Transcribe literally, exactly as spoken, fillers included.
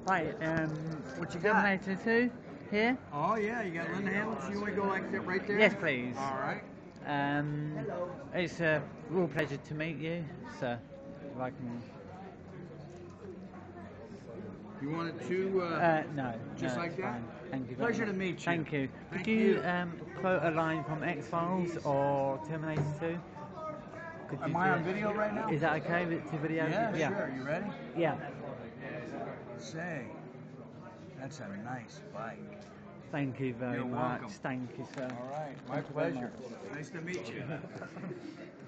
Right, um, What you got? Terminator two here. Oh yeah, you got Linda Hamilton. You want to go like that right there? Yes, please. All right. Um, it's a real pleasure to meet you, sir. If I can... You wanted to? Uh, uh, no. Just no, like that? fine. Thank you. Very Pleasure much. to meet you. Thank you. Thank Could you, you. Um, quote a line from X-Files or Terminator two? Could Am you I do on it? video right now? Is that okay with the video? Yeah, yeah. sure. You ready? Yeah. Say, that's a nice bike. Thank you very You're much. welcome. Thank you, sir. All right, my Thank you very pleasure. much. Nice to meet you.